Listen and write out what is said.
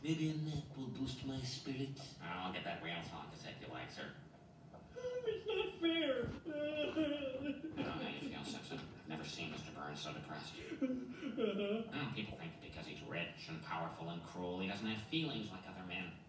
Maybe a nap will boost my spirits. I'll get that whale song cassette you like, sir. It's not fair. I don't know how you feel, Simpson. I've never seen Mr. Burns so depressed. People think because he's rich and powerful and cruel, he doesn't have feelings like other men.